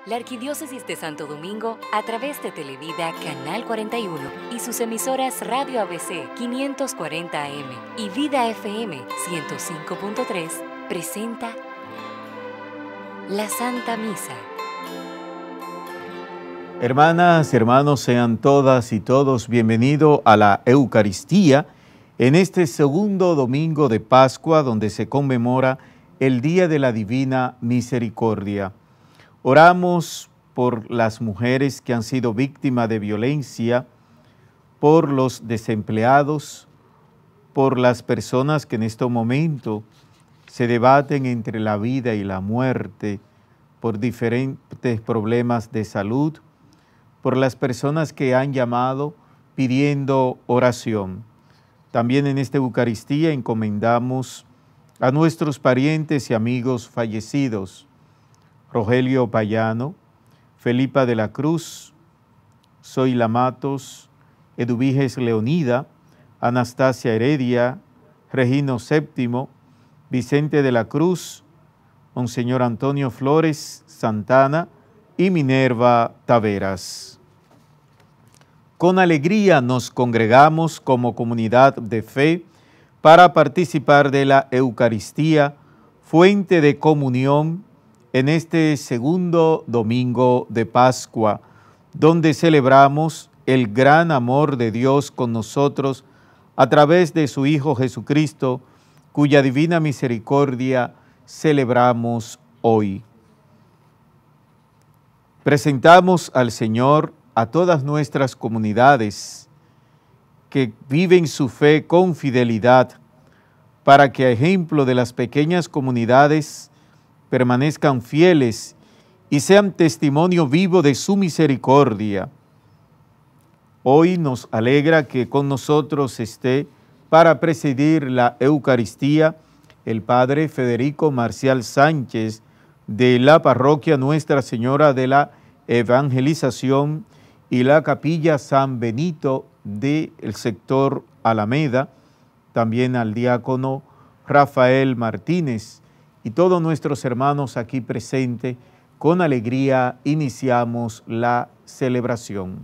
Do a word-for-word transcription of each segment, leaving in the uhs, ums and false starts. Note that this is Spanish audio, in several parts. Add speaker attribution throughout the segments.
Speaker 1: La Arquidiócesis de Santo Domingo, a través de Televida Canal cuarenta y uno y sus emisoras Radio A B C quinientos cuarenta A M y Vida F M ciento cinco punto tres, presenta la Santa Misa.
Speaker 2: Hermanas, hermanos, sean todas y todos bienvenidos a la Eucaristía en este segundo domingo de Pascua, donde se conmemora el Día de la Divina Misericordia. Oramos por las mujeres que han sido víctimas de violencia, por los desempleados, por las personas que en este momento se debaten entre la vida y la muerte, por diferentes problemas de salud, por las personas que han llamado pidiendo oración. También en esta Eucaristía encomendamos a nuestros parientes y amigos fallecidos, Rogelio Payano, Felipa de la Cruz, Zoila Matos, Eduviges Leonida, Anastasia Heredia, Regino Séptimo, Vicente de la Cruz, Monseñor Antonio Flores Santana y Minerva Taveras. Con alegría nos congregamos como comunidad de fe para participar de la Eucaristía, fuente de comunión, en este segundo domingo de Pascua, donde celebramos el gran amor de Dios con nosotros a través de su Hijo Jesucristo, cuya divina misericordia celebramos hoy. Presentamos al Señor a todas nuestras comunidades que viven su fe con fidelidad, para que a ejemplo de las pequeñas comunidades permanezcan fieles y sean testimonio vivo de su misericordia. Hoy nos alegra que con nosotros esté para presidir la Eucaristía el Padre Federico Marcial Sánchez de la Parroquia Nuestra Señora de la Evangelización y la Capilla San Benito del sector Alameda, también al diácono Rafael Martínez, y todos nuestros hermanos aquí presentes. Con alegría iniciamos la celebración.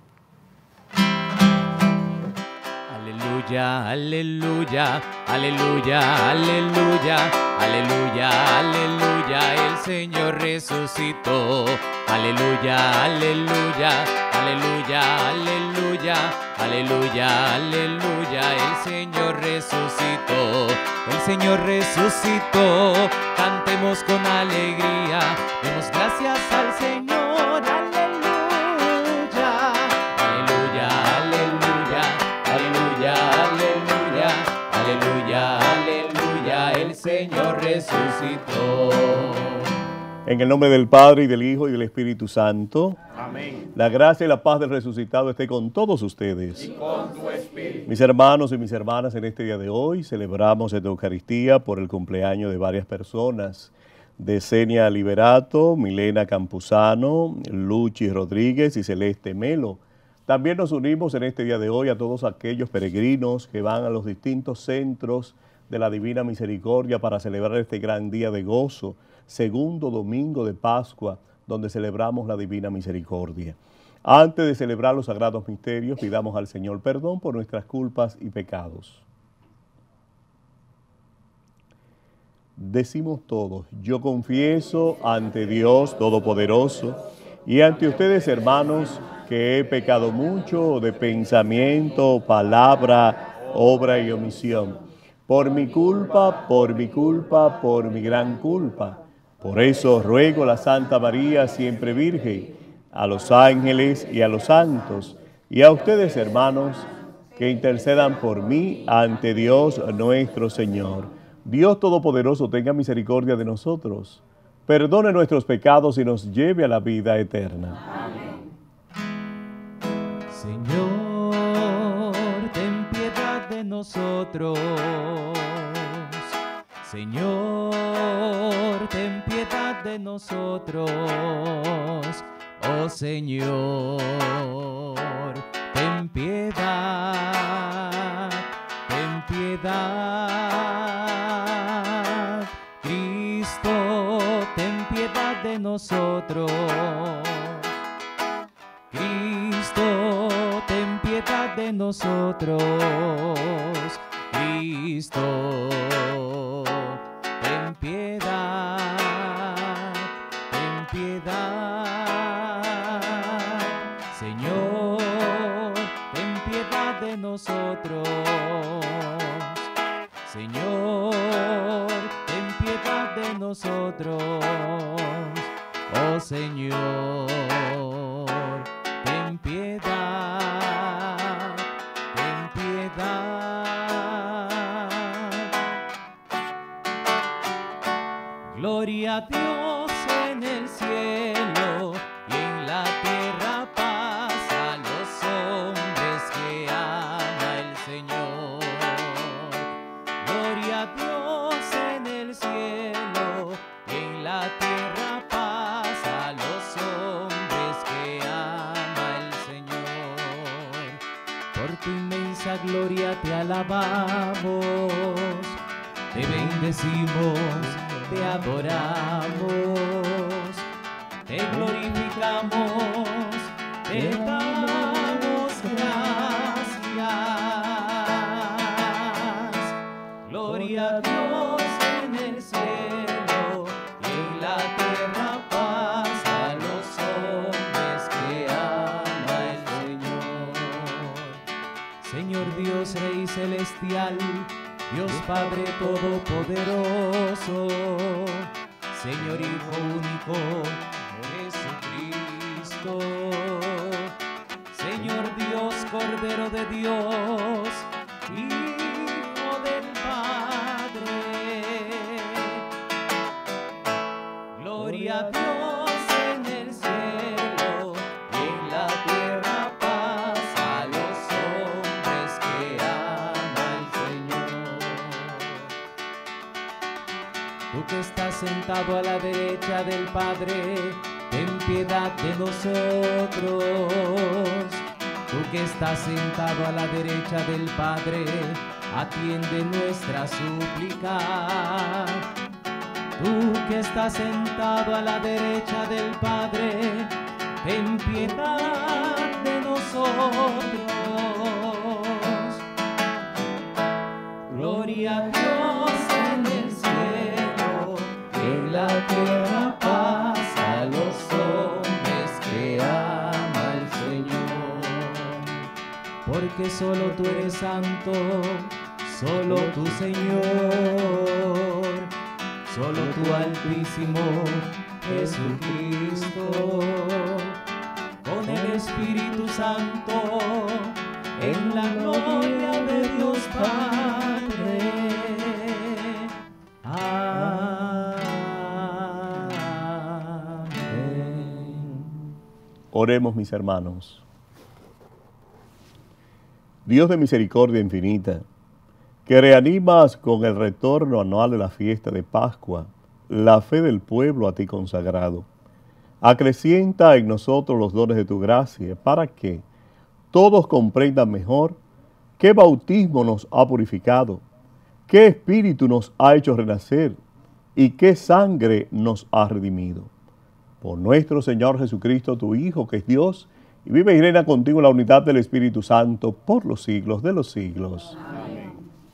Speaker 3: Aleluya, aleluya, aleluya, aleluya, aleluya, aleluya, el Señor resucitó. Aleluya, aleluya, aleluya, aleluya, aleluya, aleluya, el Señor resucitó. El Señor resucitó, cantemos con alegría, demos gracias al Señor, aleluya, aleluya, aleluya, aleluya, aleluya, aleluya, aleluya, el Señor resucitó.
Speaker 4: En el nombre del Padre, y del Hijo, y del Espíritu Santo.
Speaker 5: Amén.
Speaker 4: La gracia y la paz del resucitado esté con todos ustedes.
Speaker 5: Y con tu espíritu.
Speaker 4: Mis hermanos y mis hermanas, en este día de hoy celebramos esta Eucaristía por el cumpleaños de varias personas. De Senia Liberato, Milena Campuzano, Luchi Rodríguez y Celeste Melo. También nos unimos en este día de hoy a todos aquellos peregrinos que van a los distintos centros de la Divina Misericordia para celebrar este gran día de gozo, segundo domingo de Pascua, donde celebramos la Divina Misericordia. Antes de celebrar los sagrados misterios, pidamos al Señor perdón por nuestras culpas y pecados. Decimos todos: yo confieso ante Dios Todopoderoso y ante ustedes, hermanos, que he pecado mucho de pensamiento, palabra, obra y omisión. Por mi culpa, por mi culpa, por mi gran culpa. Por eso ruego a la Santa María, siempre Virgen, a los ángeles y a los santos, y a ustedes, hermanos, que intercedan por mí ante Dios nuestro Señor. Dios Todopoderoso tenga misericordia de nosotros, perdone nuestros pecados y nos lleve a la vida eterna.
Speaker 3: Amén. Señor, ten piedad de nosotros. Señor, ten piedad de nosotros. Oh Señor, ten piedad, ten piedad. Cristo, ten piedad de de nosotros. Cristo, ten piedad de nosotros. Cristo, ten piedad, ten piedad. Señor, ten piedad de nosotros. Señor, ten piedad de nosotros. Oh Señor, ten piedad, ten piedad. Gloria a Dios en el cielo y en la tierra paz a los hombres que ama el Señor. Gloria a Dios en el cielo y en la tierra paz a los hombres que ama el Señor. Por tu inmensa gloria te alabamos, te bendecimos, te adoramos, te glorificamos, te damos gracias. Gloria a Dios en el cielo y en la tierra paz a los hombres que ama el Señor. Señor Dios Rey celestial, Dios Padre Todopoderoso, Señor Hijo único, Jesucristo, Señor Dios, Cordero de Dios, Hijo del Padre. Gloria a Dios en el cielo y en la tierra paz a los hombres que ama el Señor. Tú que estás sentado a la derecha del Padre, ten piedad de nosotros. Tú que estás sentado a la derecha del Padre, atiende nuestra súplica. Tú que estás sentado a la derecha del Padre, ten piedad de nosotros. Gloria a Dios en el cielo, en la tierra paz a los hombres que ama el Señor. Porque solo tú eres santo, solo tú Señor, solo tú Altísimo Jesucristo, con el Espíritu Santo, en la gloria de Dios Padre. Amén.
Speaker 4: Oremos, mis hermanos. Dios de misericordia infinita, que reanimas con el retorno anual de la fiesta de Pascua la fe del pueblo a ti consagrado, acrecienta en nosotros los dones de tu gracia para que todos comprendan mejor qué bautismo nos ha purificado, qué espíritu nos ha hecho renacer y qué sangre nos ha redimido. Por nuestro Señor Jesucristo, tu Hijo, que es Dios, y vive y reina contigo en la unidad del Espíritu Santo por los siglos de los siglos. Amén.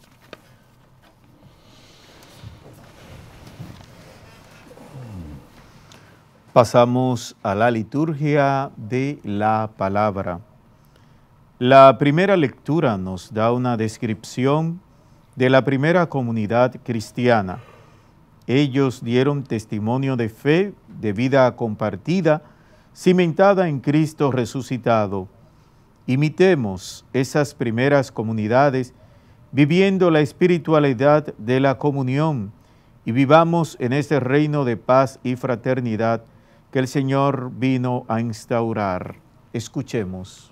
Speaker 2: Pasamos a la liturgia de la palabra. La primera lectura nos da una descripción de la primera comunidad cristiana. Ellos dieron testimonio de fe, de vida compartida, cimentada en Cristo resucitado. Imitemos esas primeras comunidades viviendo la espiritualidad de la comunión y vivamos en ese reino de paz y fraternidad que el Señor vino a instaurar. Escuchemos.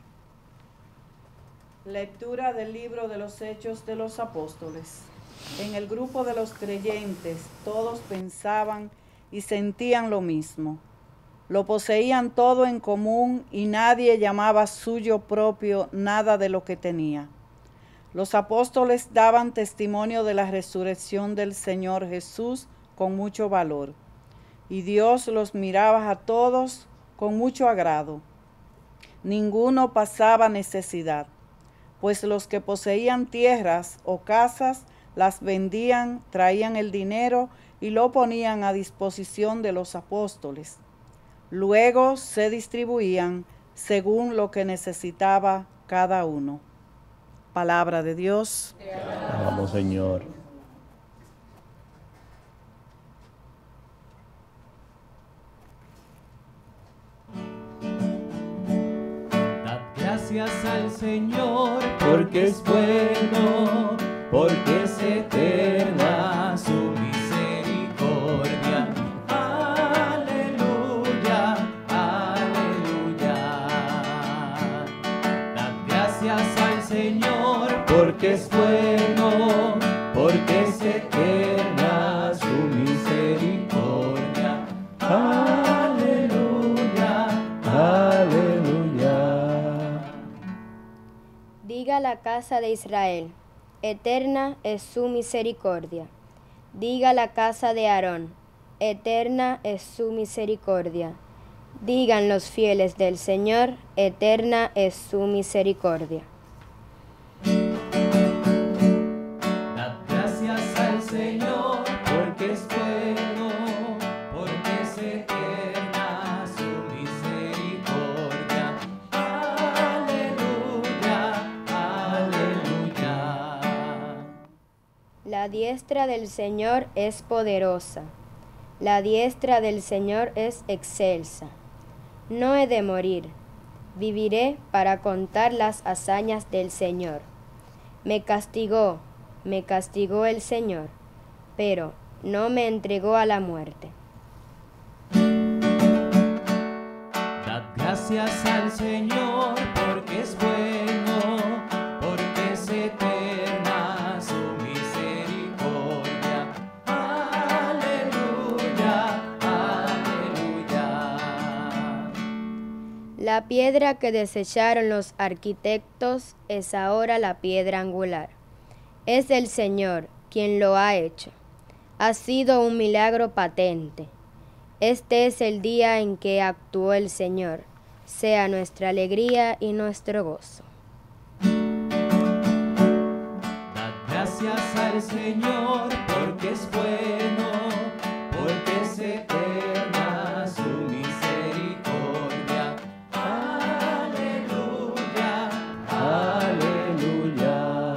Speaker 5: Lectura del libro de los Hechos de los Apóstoles. En el grupo de los creyentes todos pensaban y sentían lo mismo. Lo poseían todo en común y nadie llamaba suyo propio nada de lo que tenía. Los apóstoles daban testimonio de la resurrección del Señor Jesús con mucho valor. y Dios los miraba a todos con mucho agrado. Ninguno pasaba necesidad, pues los que poseían tierras o casas las vendían, traían el dinero y lo ponían a disposición de los apóstoles. Luego se distribuían según lo que necesitaba cada uno. Palabra de Dios.
Speaker 4: Vamos, Señor.
Speaker 3: Dad gracias al Señor porque es bueno, porque es eterna su misericordia. Aleluya, aleluya. Dad gracias al Señor porque es bueno, porque es eterna su misericordia. Aleluya, aleluya.
Speaker 6: Diga la casa de Israel, eterna es su misericordia. Diga la casa de Aarón, eterna es su misericordia. Digan los fieles del Señor, eterna es su misericordia.
Speaker 3: Dad gracias al Señor porque es bueno, porque es eterna su misericordia. Aleluya, aleluya.
Speaker 6: La diestra del Señor es poderosa, la diestra del Señor es excelsa. No he de morir, viviré para contar las hazañas del Señor. Me castigó, me castigó el Señor, pero no me entregó a la muerte.
Speaker 3: Dad gracias al Señor porque es bueno, porque es eterna su misericordia. Aleluya, aleluya.
Speaker 6: La piedra que desecharon los arquitectos es ahora la piedra angular. Es el Señor quien lo ha hecho. Ha sido un milagro patente. Este es el día en que actuó el Señor. Sea nuestra alegría y nuestro gozo.
Speaker 3: Dad gracias al Señor porque es bueno, porque es eterna su misericordia. Aleluya, aleluya.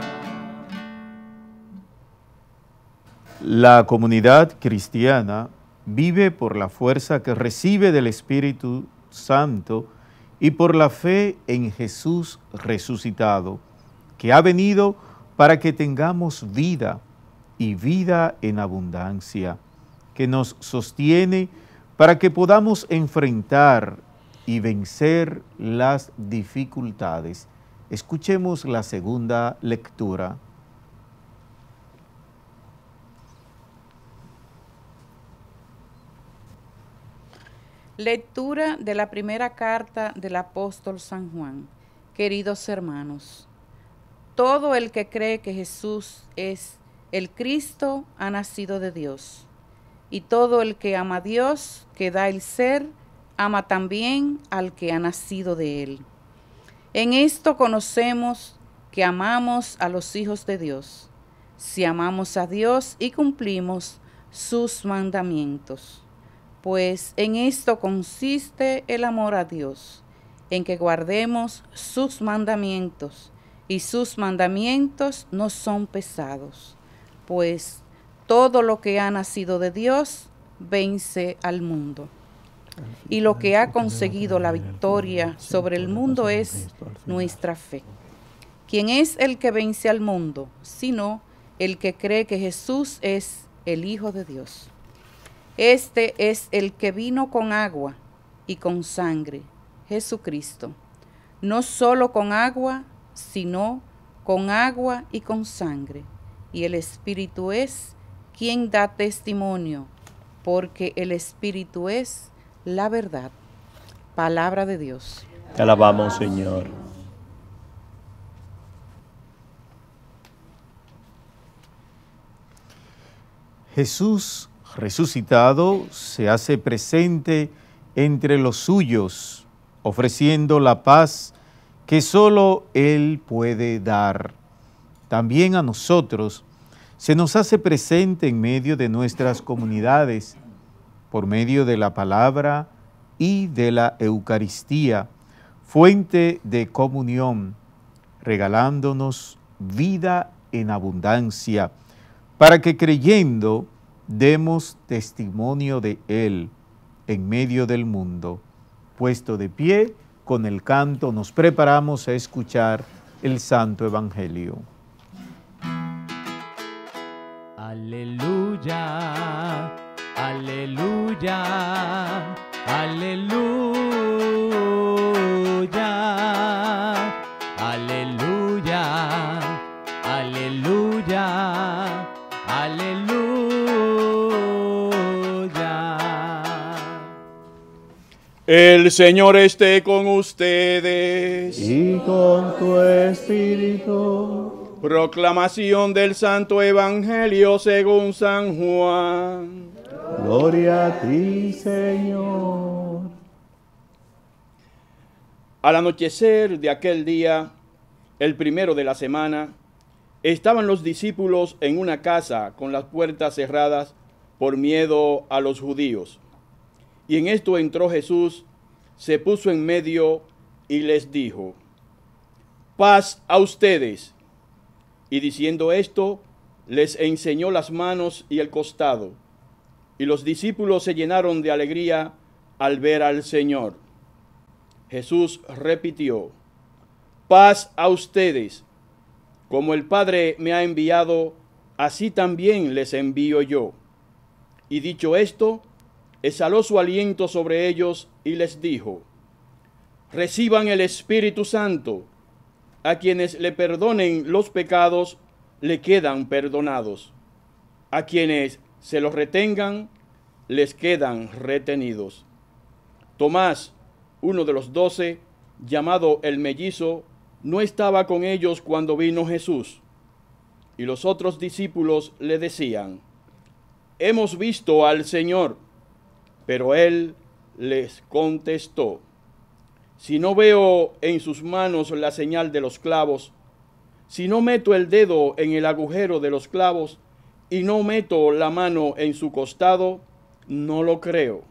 Speaker 2: La comunidad cristiana vive por la fuerza que recibe del Espíritu Santo y por la fe en Jesús resucitado, que ha venido para que tengamos vida y vida en abundancia, que nos sostiene para que podamos enfrentar y vencer las dificultades. Escuchemos la segunda lectura.
Speaker 5: Lectura de la primera carta del apóstol San Juan. Queridos hermanos, todo el que cree que Jesús es el Cristo ha nacido de Dios, y todo el que ama a Dios, que da el ser, ama también al que ha nacido de él. En esto conocemos que amamos a los hijos de Dios, si amamos a Dios y cumplimos sus mandamientos. Pues en esto consiste el amor a Dios, en que guardemos sus mandamientos, y sus mandamientos no son pesados, pues todo lo que ha nacido de Dios vence al mundo. Y lo que ha conseguido la victoria sobre el mundo es nuestra fe. ¿Quién es el que vence al mundo? Sino el que cree que Jesús es el Hijo de Dios. Este es el que vino con agua y con sangre, Jesucristo. No solo con agua, sino con agua y con sangre. Y el Espíritu es quien da testimonio, porque el Espíritu es la verdad. Palabra de Dios.
Speaker 4: Te alabamos, Señor.
Speaker 2: Jesús resucitado, se hace presente entre los suyos, ofreciendo la paz que solo Él puede dar. También a nosotros se nos hace presente en medio de nuestras comunidades, por medio de la palabra y de la Eucaristía, fuente de comunión, regalándonos vida en abundancia, para que creyendo demos testimonio de Él en medio del mundo. Puesto de pie, con el canto nos preparamos a escuchar el Santo Evangelio.
Speaker 3: Aleluya, aleluya, aleluya, aleluya, aleluya, aleluya.
Speaker 7: El Señor esté con ustedes.
Speaker 4: Y con tu espíritu.
Speaker 7: Proclamación del Santo Evangelio según San Juan.
Speaker 4: Gloria a ti, Señor.
Speaker 7: Al anochecer de aquel día, el primero de la semana, estaban los discípulos en una casa con las puertas cerradas por miedo a los judíos. Y en esto entró Jesús, se puso en medio y les dijo: paz a ustedes. Y diciendo esto, les enseñó las manos y el costado. Y los discípulos se llenaron de alegría al ver al Señor. Jesús repitió: paz a ustedes. Como el Padre me ha enviado, así también les envío yo. Y dicho esto, exhaló su aliento sobre ellos y les dijo: reciban el Espíritu Santo. A quienes le perdonen los pecados, le quedan perdonados. A quienes se los retengan, les quedan retenidos. Tomás, uno de los doce, llamado el mellizo, no estaba con ellos cuando vino Jesús. Y los otros discípulos le decían: hemos visto al Señor. Pero él les contestó: si no veo en sus manos la señal de los clavos, si no meto el dedo en el agujero de los clavos y no meto la mano en su costado, no lo creo.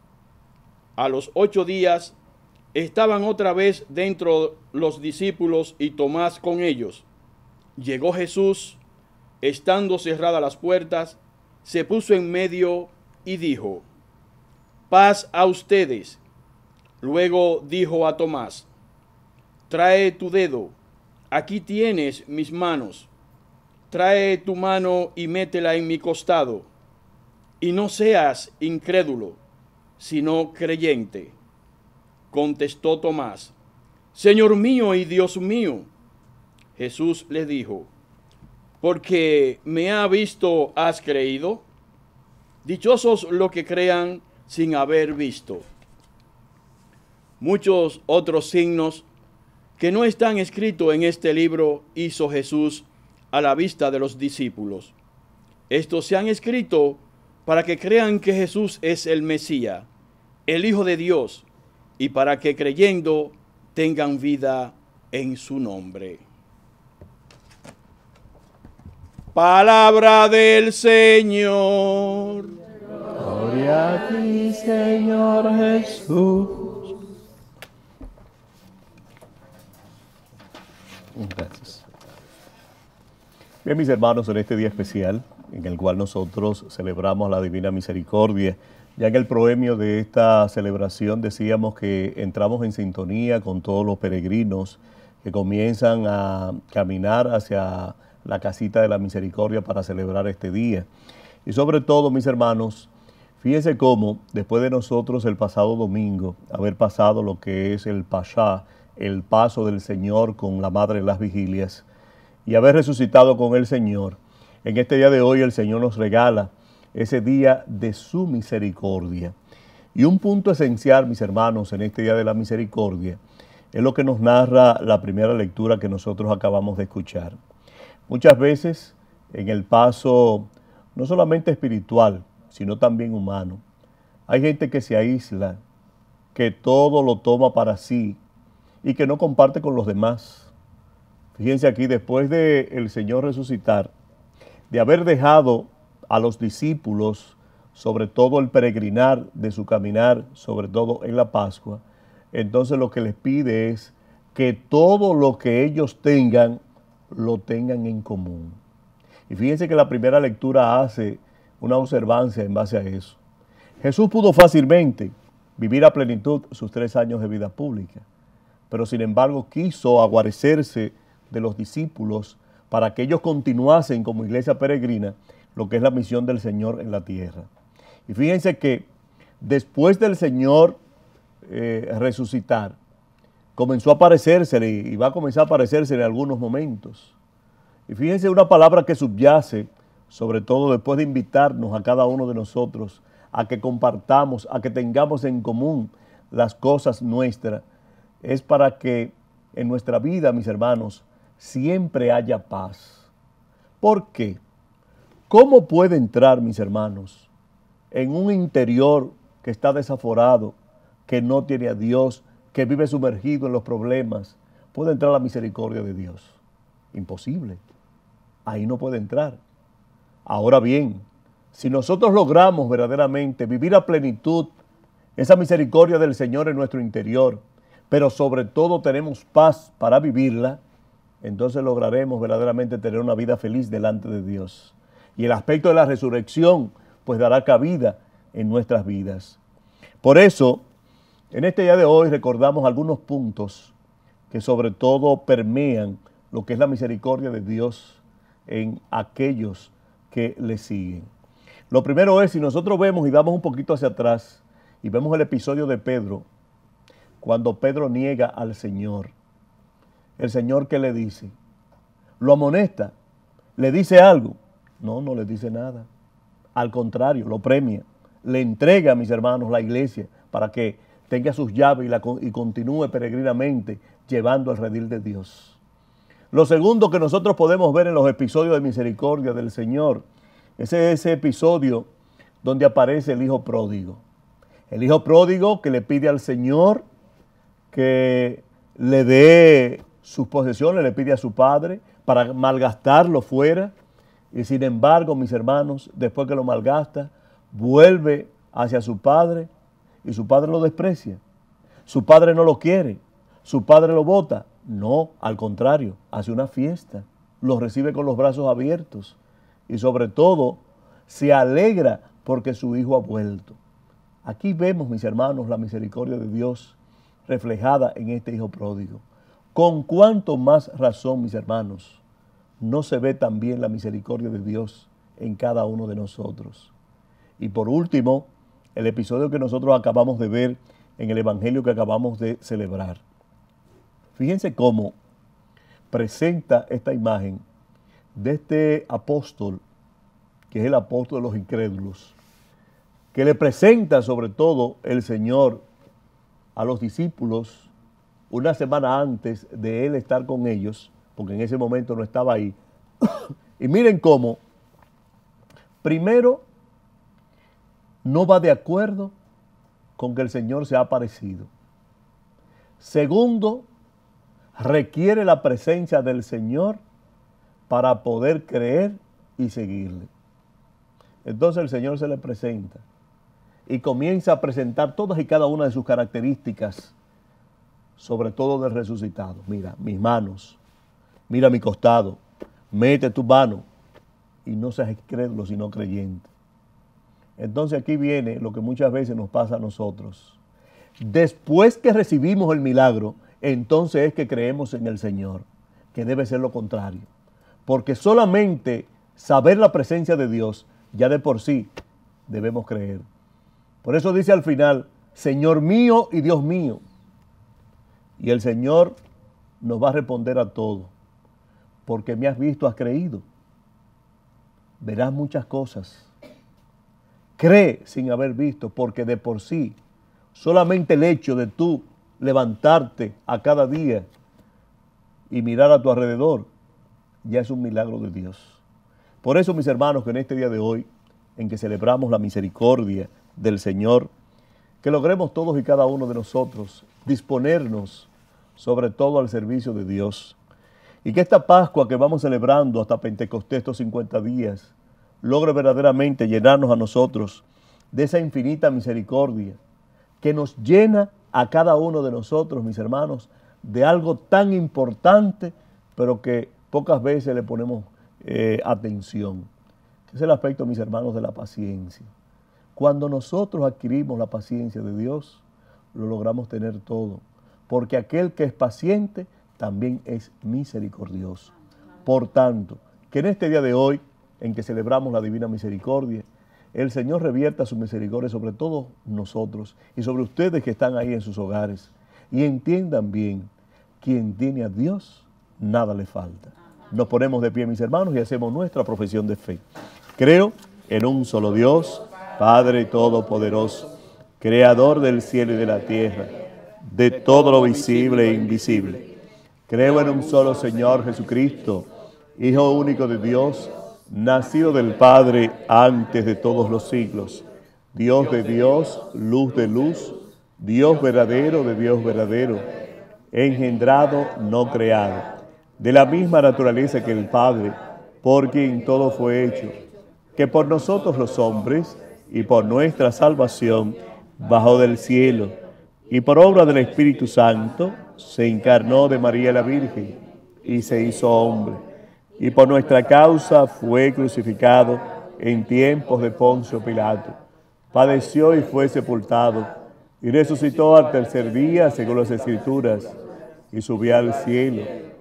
Speaker 7: A los ocho días estaban otra vez dentro los discípulos y Tomás con ellos. Llegó Jesús, estando cerradas las puertas, se puso en medio y dijo: paz a ustedes. Luego dijo a Tomás: trae tu dedo, aquí tienes mis manos. Trae tu mano y métela en mi costado. Y no seas incrédulo, sino creyente. Contestó Tomás: Señor mío y Dios mío. Jesús le dijo: porque me ha visto, ¿has creído? Dichosos los que crean sin haber visto. Muchos otros signos que no están escritos en este libro hizo Jesús a la vista de los discípulos. Estos se han escrito para que crean que Jesús es el Mesías, el Hijo de Dios, y para que creyendo tengan vida en su nombre. Palabra del Señor.
Speaker 4: Gloria a ti, Señor Jesús. Gracias. Bien, mis hermanos, en este día especial, en el cual nosotros celebramos la Divina Misericordia, ya en el proemio de esta celebración decíamos que entramos en sintonía con todos los peregrinos que comienzan a caminar hacia la casita de la misericordia para celebrar este día. Y sobre todo, mis hermanos, fíjense cómo después de nosotros el pasado domingo, haber pasado lo que es el Pashá, el paso del Señor con la Madre de las Vigilias, y haber resucitado con el Señor, en este día de hoy el Señor nos regala ese día de su misericordia. Y un punto esencial, mis hermanos, en este día de la misericordia, es lo que nos narra la primera lectura que nosotros acabamos de escuchar. Muchas veces en el paso, no solamente espiritual, sino también humano. Hay gente que se aísla, que todo lo toma para sí y que no comparte con los demás. Fíjense aquí, después de el Señor resucitar, de haber dejado a los discípulos, sobre todo el peregrinar de su caminar, sobre todo en la Pascua, entonces lo que les pide es que todo lo que ellos tengan, lo tengan en común. Y fíjense que la primera lectura hace una observancia en base a eso. Jesús pudo fácilmente vivir a plenitud sus tres años de vida pública, pero sin embargo quiso aguarecerse de los discípulos para que ellos continuasen como iglesia peregrina lo que es la misión del Señor en la tierra. Y fíjense que después del Señor eh, resucitar, comenzó a aparecérsele y va a comenzar a aparecérsele en algunos momentos. Y fíjense una palabra que subyace, sobre todo después de invitarnos a cada uno de nosotros a que compartamos, a que tengamos en común las cosas nuestras, es para que en nuestra vida, mis hermanos, siempre haya paz. ¿Por qué? ¿Cómo puede entrar, mis hermanos, en un interior que está desaforado, que no tiene a Dios, que vive sumergido en los problemas? ¿Puede entrar la misericordia de Dios? Imposible. Ahí no puede entrar. Ahora bien, si nosotros logramos verdaderamente vivir a plenitud esa misericordia del Señor en nuestro interior, pero sobre todo tenemos paz para vivirla, entonces lograremos verdaderamente tener una vida feliz delante de Dios. Y el aspecto de la resurrección, pues dará cabida en nuestras vidas. Por eso, en este día de hoy recordamos algunos puntos que sobre todo permean lo que es la misericordia de Dios en aquellos que le siguen. Lo primero es, si nosotros vemos y damos un poquito hacia atrás y vemos el episodio de Pedro, cuando Pedro niega al Señor, el Señor, ¿qué le dice? Lo amonesta, le dice algo. No, no le dice nada. Al contrario, lo premia. Le entrega a mis hermanos la iglesia para que tenga sus llaves y, la, y continúe peregrinamente llevando el redil de Dios. Lo segundo que nosotros podemos ver en los episodios de misericordia del Señor es ese episodio donde aparece el hijo pródigo. El hijo pródigo que le pide al Señor que le dé sus posesiones, le pide a su padre para malgastarlo fuera. Y sin embargo, mis hermanos, después que lo malgasta, vuelve hacia su padre y su padre lo desprecia. Su padre no lo quiere, su padre lo bota. No, al contrario, hace una fiesta, lo recibe con los brazos abiertos y sobre todo se alegra porque su hijo ha vuelto. Aquí vemos, mis hermanos, la misericordia de Dios reflejada en este hijo pródigo. Con cuánto más razón, mis hermanos, no se ve también la misericordia de Dios en cada uno de nosotros. Y por último, el episodio que nosotros acabamos de ver en el evangelio que acabamos de celebrar. Fíjense cómo presenta esta imagen de este apóstol, que es el apóstol de los incrédulos, que le presenta sobre todo el Señor a los discípulos una semana antes de él estar con ellos, porque en ese momento no estaba ahí. Y miren cómo, primero, no va de acuerdo con que el Señor se ha aparecido. Segundo, requiere la presencia del Señor para poder creer y seguirle. Entonces el Señor se le presenta y comienza a presentar todas y cada una de sus características, sobre todo del resucitado. Mira, mis manos, mira mi costado, mete tu mano y no seas incrédulo sino creyente. Entonces aquí viene lo que muchas veces nos pasa a nosotros. Después que recibimos el milagro, entonces es que creemos en el Señor, que debe ser lo contrario. Porque solamente saber la presencia de Dios, ya de por sí, debemos creer. Por eso dice al final, Señor mío y Dios mío. Y el Señor nos va a responder a todo. Porque me has visto, has creído. Verás muchas cosas. Cree sin haber visto, porque de por sí, solamente el hecho de tú levantarte a cada día y mirar a tu alrededor, ya es un milagro de Dios. Por eso, mis hermanos, que en este día de hoy en que celebramos la misericordia del Señor, que logremos todos y cada uno de nosotros disponernos sobre todo al servicio de Dios. Y que esta Pascua que vamos celebrando hasta Pentecostés, estos cincuenta días, logre verdaderamente llenarnos a nosotros de esa infinita misericordia que nos llena a cada uno de nosotros, mis hermanos, de algo tan importante, pero que pocas veces le ponemos eh, atención. Es el aspecto, mis hermanos, de la paciencia. Cuando nosotros adquirimos la paciencia de Dios, lo logramos tener todo, porque aquel que es paciente también es misericordioso. Por tanto, que en este día de hoy, en que celebramos la Divina Misericordia, el Señor revierta su misericordia sobre todos nosotros y sobre ustedes que están ahí en sus hogares, y entiendan bien, quien tiene a Dios, nada le falta. Nos ponemos de pie, mis hermanos, y hacemos nuestra profesión de fe. Creo en un solo Dios, Padre Todopoderoso, Creador del cielo y de la tierra, de todo lo visible e invisible. Creo en un solo Señor Jesucristo, Hijo único de Dios, nacido del Padre antes de todos los siglos, Dios de Dios, luz de luz, Dios verdadero de Dios verdadero, engendrado, no creado, de la misma naturaleza que el Padre, por quien todo fue hecho, que por nosotros los hombres y por nuestra salvación bajó del cielo, y por obra del Espíritu Santo se encarnó de María la Virgen y se hizo hombre, y por nuestra causa fue crucificado en tiempos de Poncio Pilato, padeció y fue sepultado, y resucitó al tercer día según las Escrituras, y subió al cielo,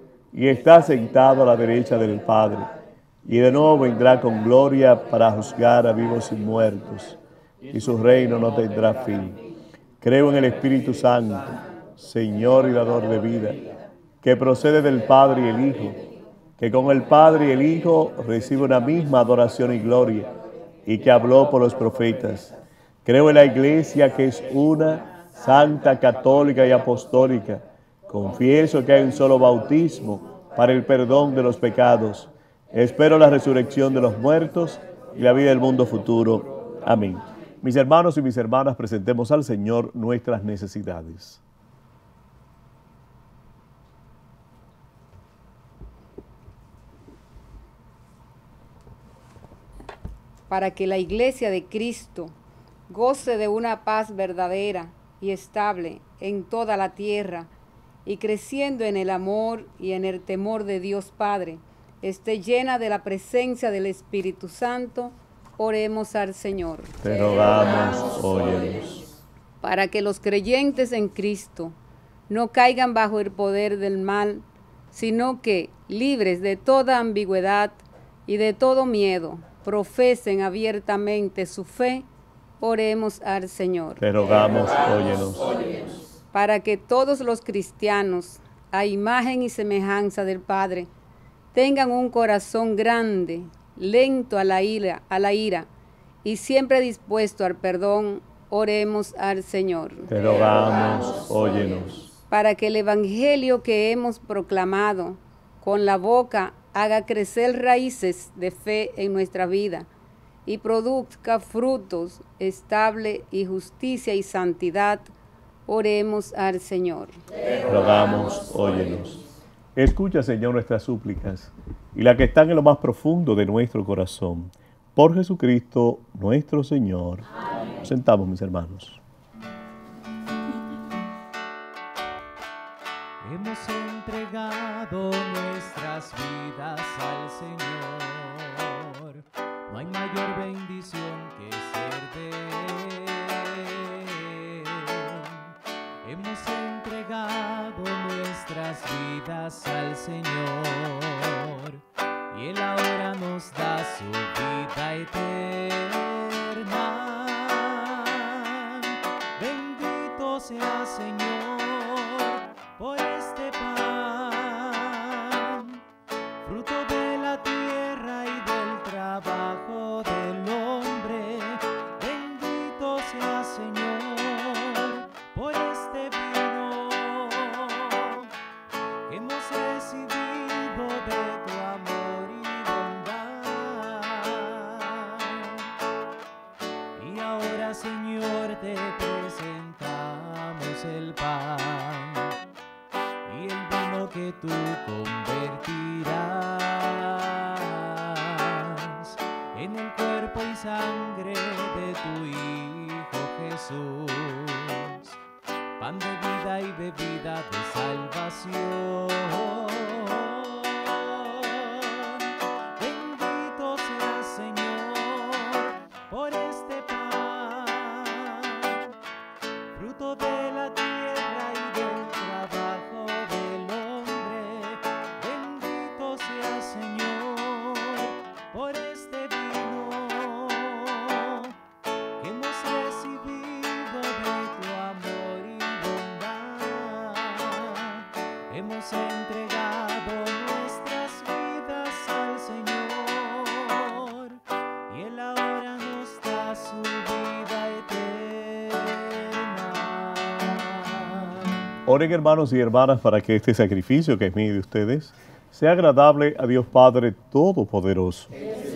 Speaker 4: y está sentado a la derecha del Padre, y de nuevo vendrá con gloria para juzgar a vivos y muertos, y su reino no tendrá fin. Creo en el Espíritu Santo, Señor y dador de vida, que procede del Padre y el Hijo, que con el Padre y el Hijo recibe una misma adoración y gloria, y que habló por los profetas. Creo en la Iglesia, que es una, santa, católica y apostólica. Confieso que hay un solo bautismo para el perdón de los pecados. Espero la resurrección de los muertos y la vida del mundo futuro. Amén. Mis hermanos y mis hermanas, presentemos al Señor nuestras necesidades.
Speaker 8: Para que la Iglesia de Cristo goce de una paz verdadera y estable en toda la tierra, y creciendo en el amor y en el temor de Dios Padre, esté llena de la presencia del Espíritu Santo, oremos al Señor.
Speaker 4: Te rogamos, óyenos.
Speaker 8: Para que los creyentes en Cristo no caigan bajo el poder del mal, sino que, libres de toda ambigüedad y de todo miedo, profesen abiertamente su fe, oremos al Señor.
Speaker 4: Te rogamos, óyenos.
Speaker 8: Para que todos los cristianos, a imagen y semejanza del Padre, tengan un corazón grande, lento a la ira, a la ira y siempre dispuesto al perdón, oremos al Señor.
Speaker 4: Te rogamos, óyenos.
Speaker 8: Para que el evangelio que hemos proclamado con la boca haga crecer raíces de fe en nuestra vida y produzca frutos estable y justicia y santidad, oremos al Señor.
Speaker 4: Te rogamos, óyenos. Escucha, Señor, nuestras súplicas y las que están en lo más profundo de nuestro corazón. Por Jesucristo nuestro Señor. Amén. Nos sentamos, mis hermanos.
Speaker 3: Hemos entregado nuestras vidas al Señor. No hay mayor bendición que ser de Él. Hemos entregado nuestras vidas al Señor, y Él ahora nos da su vida eterna. Bendito sea, Señor, por este pan, fruto de la tierra y del trabajo del hombre. Bendito sea, Señor, por este vino que hemos recibido de tu amor y bondad. el pan y el vino que tú convertirás en el cuerpo y sangre de tu Hijo Jesús, pan de vida y bebida de salvación. Bendito seas, Señor, por este pan, fruto de la tierra y del trabajo del hombre. Bendito seas, Señor, por este vino que hemos recibido de tu amor y bondad. Hemos entregado nuestras vidas al Señor y Él ahora nos da su vida eterna.
Speaker 4: Oren, hermanos y hermanas, para que este sacrificio que es mío de ustedes sea agradable a Dios Padre Todopoderoso.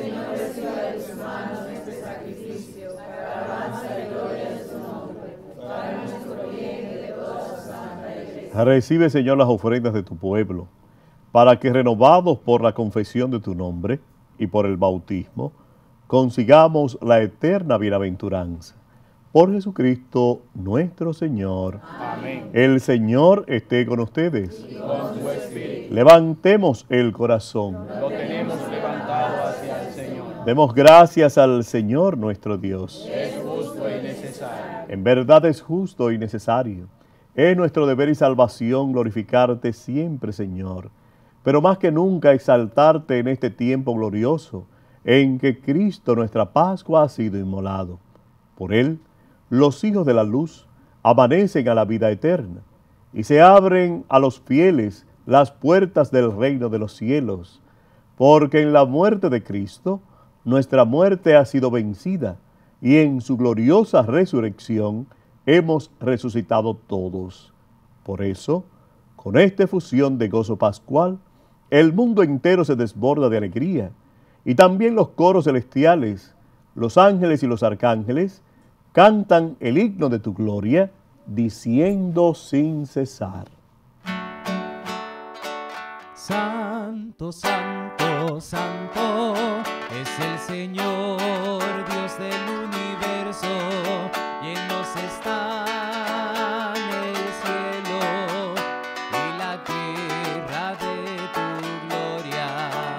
Speaker 4: Recibe, Señor, las ofrendas de tu pueblo, para que, renovados por la confesión de tu nombre y por el bautismo, consigamos la eterna bienaventuranza. Por Jesucristo nuestro Señor. Amén. El Señor esté con ustedes. Y con tu espíritu. Levantemos el corazón.
Speaker 7: Lo tenemos levantado hacia el Señor.
Speaker 4: Demos gracias al Señor nuestro Dios.
Speaker 7: Es justo y necesario.
Speaker 4: En verdad es justo y necesario. Es nuestro deber y salvación glorificarte siempre, Señor, pero más que nunca exaltarte en este tiempo glorioso en que Cristo, nuestra Pascua, ha sido inmolado. Por Él, los hijos de la luz amanecen a la vida eterna y se abren a los fieles las puertas del reino de los cielos, porque en la muerte de Cristo nuestra muerte ha sido vencida y en su gloriosa resurrección hemos resucitado todos. Por eso, con esta efusión de gozo pascual, el mundo entero se desborda de alegría, y también los coros celestiales, los ángeles y los arcángeles, cantan el himno de tu gloria, diciendo sin cesar.
Speaker 3: Santo, santo, santo, es el Señor, Dios del universo. Llenos están el cielo y la tierra de tu gloria.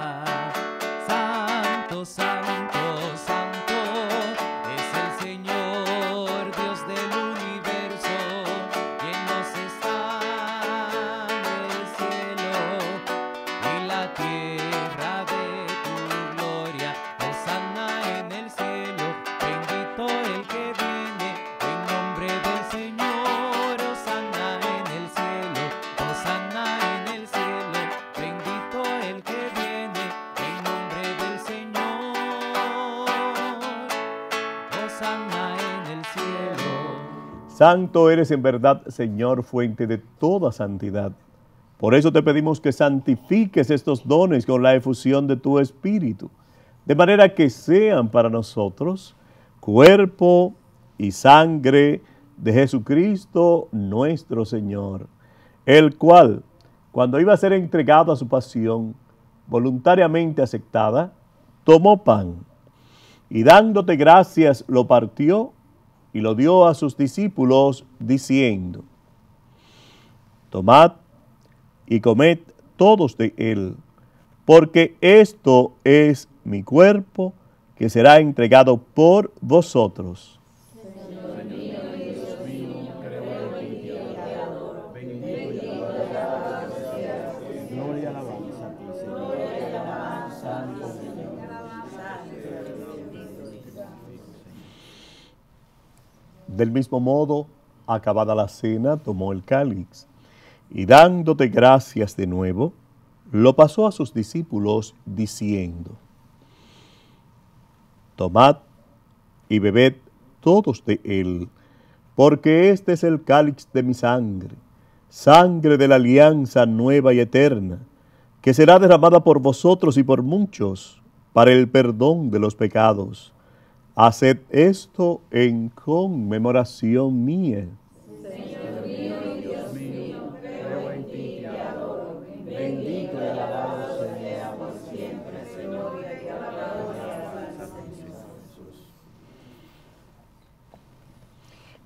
Speaker 3: Santo, santo, santo, es el Señor, Dios del universo. Llenos están el cielo y la tierra de tu gloria. Hosana en el cielo, bendito el que viene.
Speaker 4: Santo eres en verdad, Señor, fuente de toda santidad. Por eso te pedimos que santifiques estos dones con la efusión de tu Espíritu, de manera que sean para nosotros cuerpo y sangre de Jesucristo nuestro Señor, el cual, cuando iba a ser entregado a su pasión, voluntariamente aceptada, tomó pan y dándote gracias lo partió y lo dio a sus discípulos diciendo: tomad y comed todos de él, porque esto es mi cuerpo que será entregado por vosotros. Del mismo modo, acabada la cena, tomó el cáliz y dándote gracias de nuevo, lo pasó a sus discípulos diciendo: tomad y bebed todos de él, porque este es el cáliz de mi sangre, sangre de la alianza nueva y eterna, que será derramada por vosotros y por muchos para el perdón de los pecados. Haced esto en conmemoración mía. Señor mío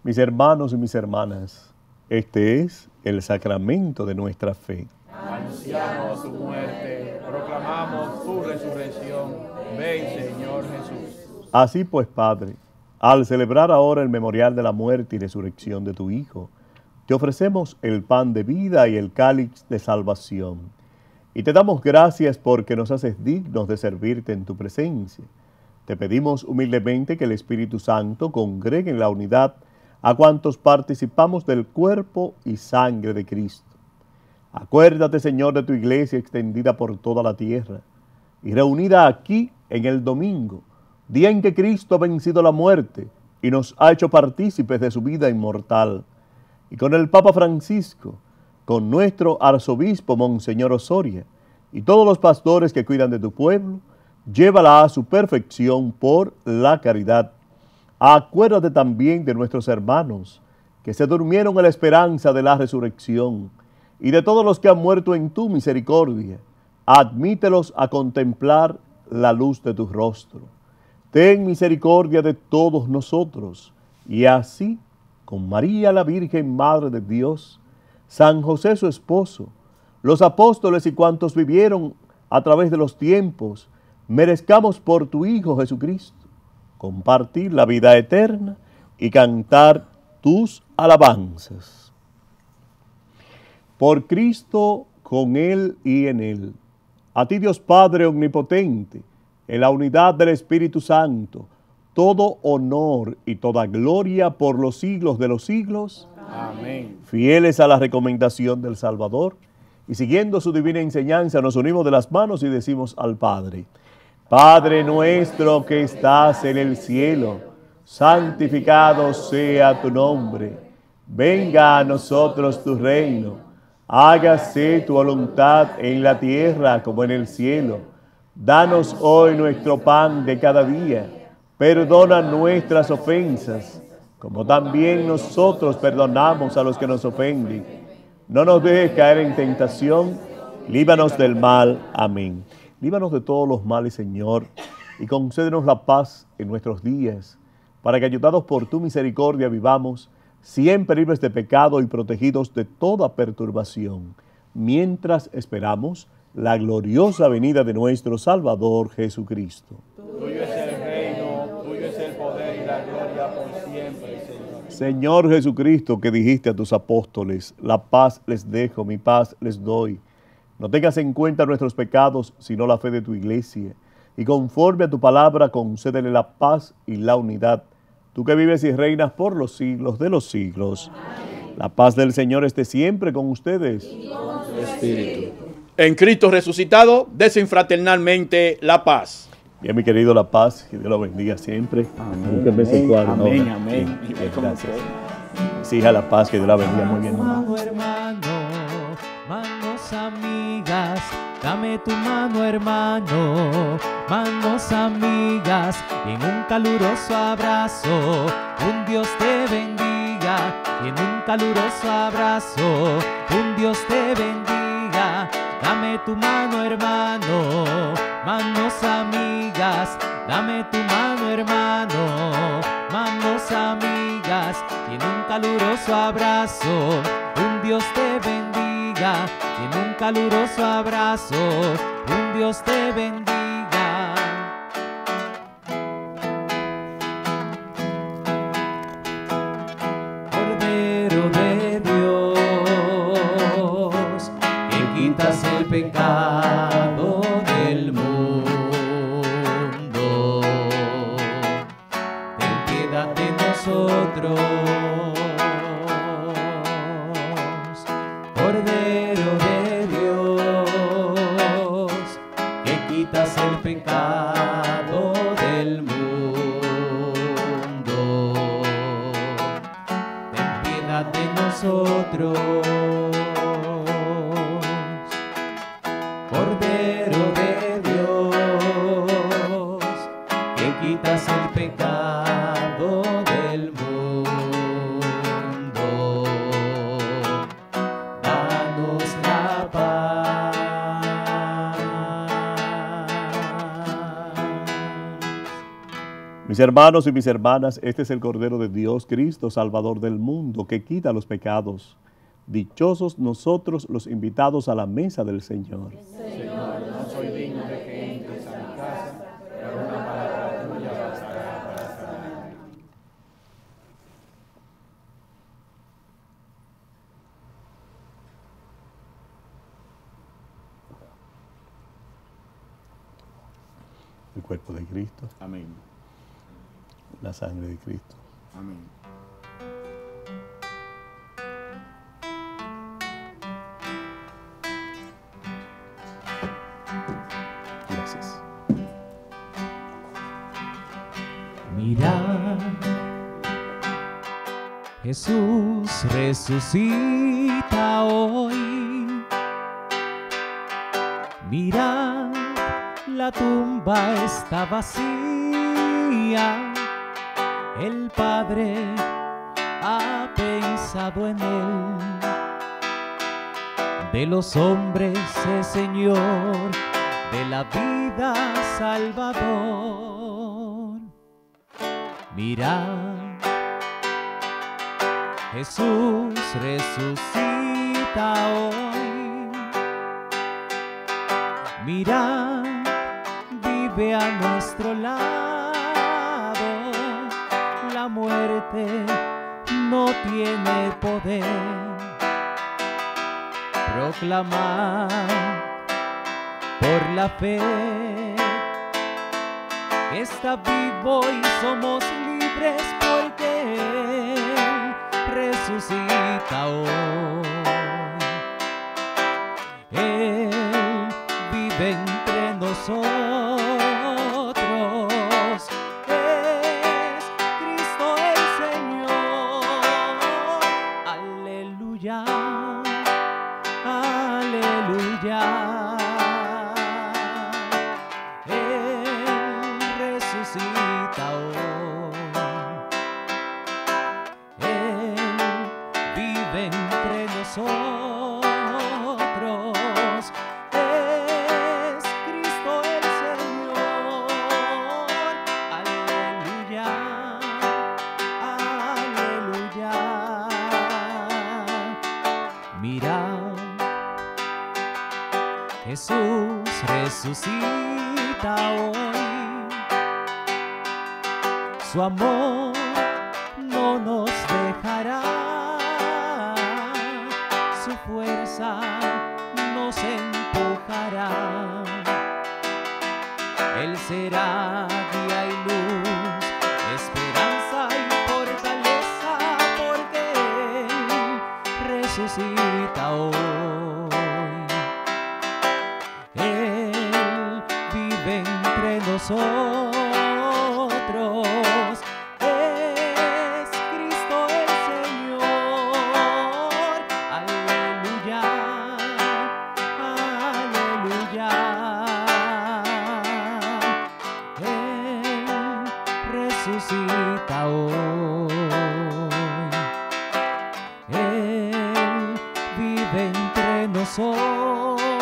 Speaker 4: Mis hermanos y mis hermanas, este es el sacramento de nuestra fe.
Speaker 7: Anunciamos tu muerte, proclamamos tu resurrección. Ven, Señor Jesús.
Speaker 4: Así pues, Padre, al celebrar ahora el memorial de la muerte y resurrección de tu Hijo, te ofrecemos el pan de vida y el cáliz de salvación. Y te damos gracias porque nos haces dignos de servirte en tu presencia. Te pedimos humildemente que el Espíritu Santo congregue en la unidad a cuantos participamos del cuerpo y sangre de Cristo. Acuérdate, Señor, de tu iglesia extendida por toda la tierra y reunida aquí en el domingo, día en que Cristo ha vencido la muerte y nos ha hecho partícipes de su vida inmortal. Y con el Papa Francisco, con nuestro arzobispo Monseñor Osoria y todos los pastores que cuidan de tu pueblo, llévala a su perfección por la caridad. Acuérdate también de nuestros hermanos que se durmieron en la esperanza de la resurrección y de todos los que han muerto en tu misericordia. Admítelos a contemplar la luz de tu rostro. Ten misericordia de todos nosotros y así, con María la Virgen Madre de Dios, San José su esposo, los apóstoles y cuantos vivieron a través de los tiempos, merezcamos por tu Hijo Jesucristo compartir la vida eterna y cantar tus alabanzas. Por Cristo, con Él y en Él, a ti Dios Padre omnipotente, en la unidad del Espíritu Santo, todo honor y toda gloria por los siglos de los siglos.
Speaker 7: Amén.
Speaker 4: Fieles a la recomendación del Salvador y siguiendo su divina enseñanza, nos unimos de las manos y decimos al Padre: Padre nuestro que estás en el cielo, santificado sea tu nombre. Venga a nosotros tu reino. Hágase tu voluntad en la tierra como en el cielo. Danos hoy nuestro pan de cada día. Perdona nuestras ofensas, como también nosotros perdonamos a los que nos ofenden. No nos dejes caer en tentación, líbranos del mal. Amén. Líbranos de todos los males, Señor, y concédenos la paz en nuestros días, para que, ayudados por tu misericordia, vivamos siempre libres de pecado y protegidos de toda perturbación, mientras esperamos la gloriosa venida de nuestro Salvador Jesucristo.
Speaker 7: Tuyo es el reino, tuyo es el poder y la gloria por siempre, Señor.
Speaker 4: Señor Jesucristo, que dijiste a tus apóstoles: la paz les dejo, mi paz les doy. No tengas en cuenta nuestros pecados, sino la fe de tu iglesia. Y conforme a tu palabra, concédele la paz y la unidad. Tú que vives y reinas por los siglos de los siglos. Amén. La paz del Señor esté siempre con ustedes. Y con su espíritu.
Speaker 7: En Cristo resucitado, desen fraternalmente la paz.
Speaker 4: Bien, mi querido, la paz, que Dios lo bendiga siempre.
Speaker 7: Amén, amén, amén, amén.
Speaker 4: Sí, bien, gracias. Exija la paz, que Dios la bendiga. Muy bien, mamá.
Speaker 3: Mano, hermano, manos amigas, dame tu mano, hermano, manos amigas, y en un caluroso abrazo, un Dios te bendiga, y en un caluroso abrazo, un Dios te bendiga. Dame tu mano, hermano, manos amigas, dame tu mano, hermano, manos amigas, y en un caluroso abrazo, un Dios te bendiga, y en un caluroso abrazo, un Dios te bendiga. Cordero de Dios, que quitas el pecado del mundo, ten piedad de nosotros. Cordero de Dios, que quitas el pecado del mundo, ten piedad de nosotros. Cordero de Dios, que quitas el pecado del mundo, danos la paz.
Speaker 4: Mis hermanos y mis hermanas, este es el Cordero de Dios, Cristo, Salvador del mundo, que quita los pecados. Dichosos nosotros los invitados a la mesa del Señor.
Speaker 9: Señor, no soy digno de que entres a mi casa, pero una palabra tuya bastará para sanarme.
Speaker 4: El cuerpo de Cristo.
Speaker 7: Amén.
Speaker 4: La sangre de Cristo.
Speaker 7: Amén.
Speaker 4: Gracias.
Speaker 3: Mirad, Jesús resucita hoy. Mirad, la tumba está vacía. El Padre ha pensado en él. De los hombres es Señor, de la vida Salvador. Mirad, Jesús resucita hoy. Mirad, vive a nuestro lado. La muerte no tiene poder. Proclamar por la fe que está vivo y somos libres porque Él resucita hoy. Él vive entre nosotros. Es Cristo el Señor. Aleluya. Aleluya. Él resucita hoy. Él vive entre nosotros. Es Cristo el Señor. Aleluya. Aleluya. Mira, Jesús resucita hoy. Su amor no nos dejará. Su fuerza nos empujará. Él será guía y luz, esperanza y fortaleza, porque Él resucita hoy. Nosotros es Cristo el Señor. Aleluya, aleluya. Él resucita hoy. Él vive entre nosotros.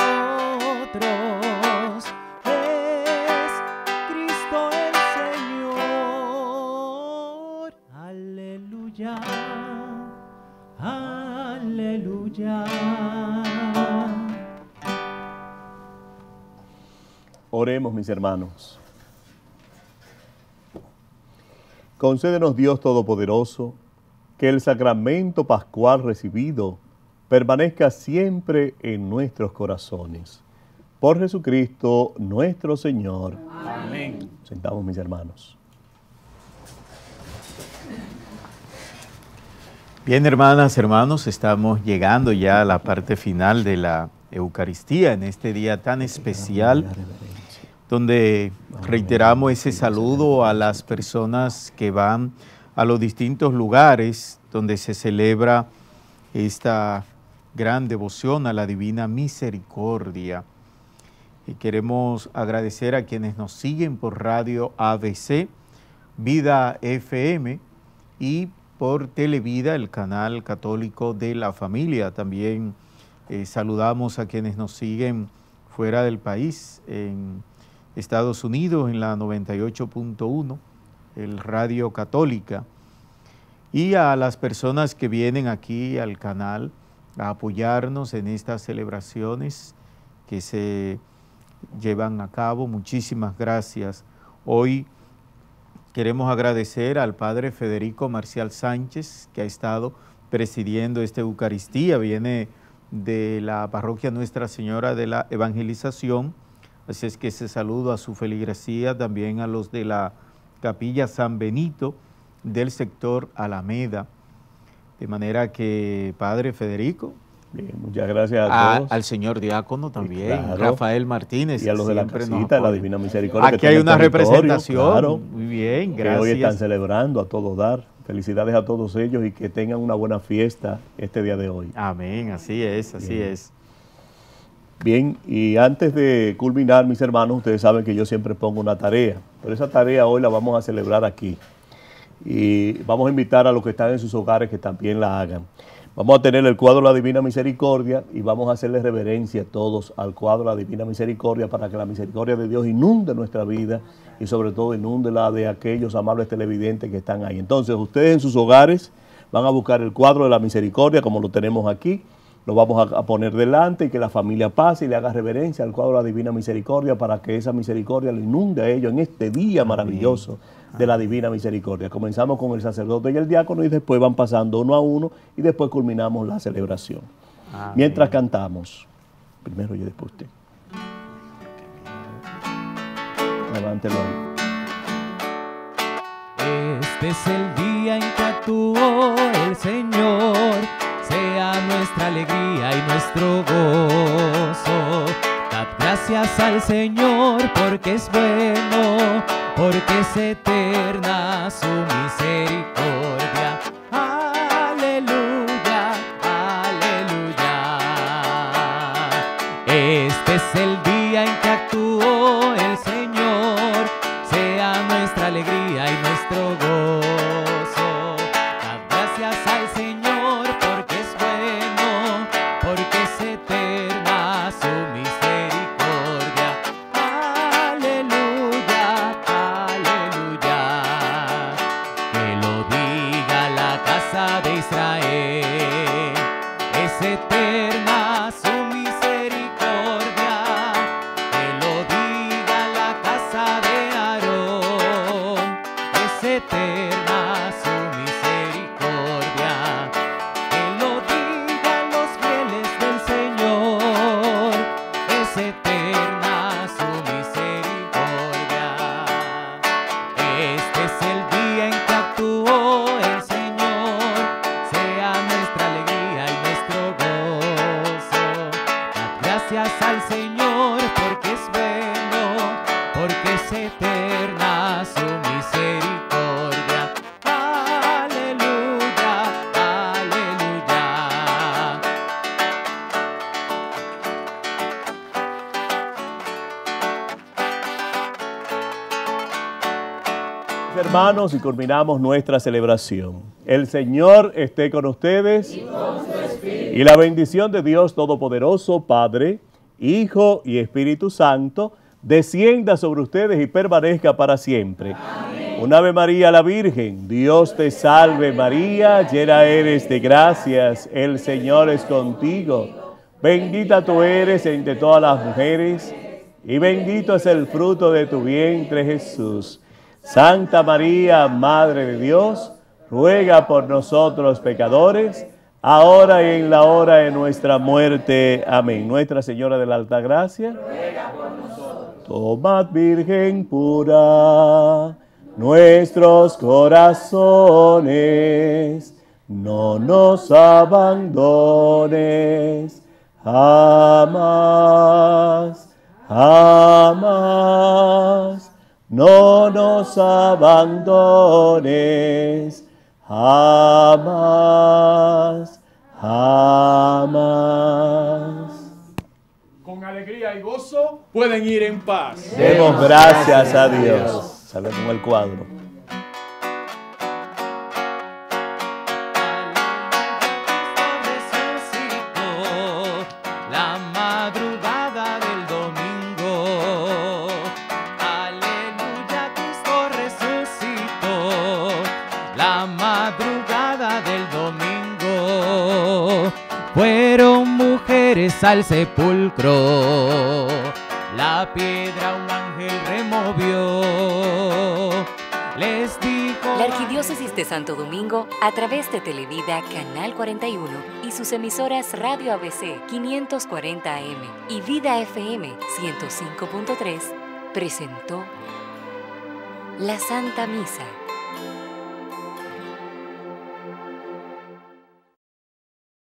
Speaker 3: Aleluya.
Speaker 4: Oremos, mis hermanos. Concédenos, Dios Todopoderoso, que el sacramento pascual recibido permanezca siempre en nuestros corazones. Por Jesucristo nuestro Señor.
Speaker 7: Amén.
Speaker 4: Sentamos, mis hermanos.
Speaker 2: Bien, hermanas, hermanos, estamos llegando ya a la parte final de la Eucaristía en este día tan especial, donde reiteramos ese saludo a las personas que van a los distintos lugares donde se celebra esta gran devoción a la Divina Misericordia. Y queremos agradecer a quienes nos siguen por Radio A B C, Vida F M y por Televida, el canal católico de la familia. También eh, saludamos a quienes nos siguen fuera del país, en Estados Unidos en la noventa y ocho punto uno, el Radio Católica, y a las personas que vienen aquí al canal a apoyarnos en estas celebraciones que se llevan a cabo. Muchísimas gracias. Hoy queremos agradecer al Padre Federico Marcial Sánchez, que ha estado presidiendo esta Eucaristía, viene de la parroquia Nuestra Señora de la Evangelización, así es que ese saludo a su feligresía, también a los de la Capilla San Benito del sector Alameda, de manera que Padre Federico,
Speaker 4: bien, muchas gracias a,
Speaker 2: a
Speaker 4: todos.
Speaker 2: Al señor diácono también,
Speaker 4: claro,
Speaker 2: Rafael Martínez.
Speaker 4: Y a los de la casita, la Divina Misericordia.
Speaker 2: Aquí hay una representación, claro, muy bien, gracias.
Speaker 4: Que hoy están celebrando a todo dar. Felicidades a todos ellos y que tengan una buena fiesta este día de hoy.
Speaker 2: Amén, así es, así bien. es.
Speaker 4: Bien, y antes de culminar, mis hermanos, ustedes saben que yo siempre pongo una tarea, pero esa tarea hoy la vamos a celebrar aquí. Y vamos a invitar a los que están en sus hogares que también la hagan. Vamos a tener el cuadro de la Divina Misericordia y vamos a hacerle reverencia a todos al cuadro de la Divina Misericordia para que la misericordia de Dios inunde nuestra vida y sobre todo inunde la de aquellos amables televidentes que están ahí. Entonces, ustedes en sus hogares van a buscar el cuadro de la Misericordia como lo tenemos aquí, lo vamos a poner delante y que la familia pase y le haga reverencia al cuadro de la Divina Misericordia para que esa misericordia le inunde a ellos en este día maravilloso de la Divina Misericordia. Comenzamos con el sacerdote y el diácono y después van pasando uno a uno y después culminamos la celebración. Amén. Mientras cantamos, primero yo y después usted. Levántelo ahí.
Speaker 3: Este es el día en que actuó el Señor, sea nuestra alegría y nuestro gozo. Dad gracias al Señor porque es bueno, porque es eterna su misericordia. Aleluya, aleluya. Este es el día en que actuó el Señor, sea nuestra alegría y nuestro gozo. Dad gracias al Señor porque es bueno, porque es eterna su misericordia. Aleluya, aleluya. Que lo diga la casa de Israel, es eterna su misericordia. Que lo diga la casa de Aarón, es eterna su misericordia. Que lo digan los fieles del Señor, es eterna su misericordia. Este es el día en que actuó el Señor, sea nuestra alegría y nuestro gozo. Dad gracias al Señor porque es bueno, porque es eterna su misericordia. Aleluya, aleluya.
Speaker 4: Hermanos, y culminamos nuestra celebración. El Señor esté con ustedes y, con su espíritu. Y la bendición de Dios Todopoderoso, Padre, Hijo y Espíritu Santo, descienda sobre ustedes y permanezca para siempre. Amén. Un Ave María la Virgen, Dios te salve María, llena eres de gracias, el Señor es contigo. Bendita tú eres entre todas las mujeres y bendito es el fruto de tu vientre Jesús. Santa María, Madre de Dios, ruega por nosotros pecadores, ahora y en la hora de nuestra muerte. Amén. Nuestra Señora de la Altagracia, ruega por nosotros. Tomad, Virgen pura, nuestros corazones, no nos abandones, jamás, jamás. No nos abandones, jamás, jamás.
Speaker 7: Con alegría y gozo pueden ir en paz.
Speaker 4: Demos gracias a Dios. Sale con el cuadro.
Speaker 3: La madrugada del domingo. Aleluya, Cristo resucitó. la madrugada del domingo. Fueron mujeres al sepulcro, la piedra un ángel removió. Les dijo...
Speaker 1: La Arquidiócesis de Santo Domingo, a través de Televida Canal cuarenta y uno y sus emisoras Radio A B C quinientos cuarenta A M y Vida F M ciento cinco punto tres, presentó la Santa Misa.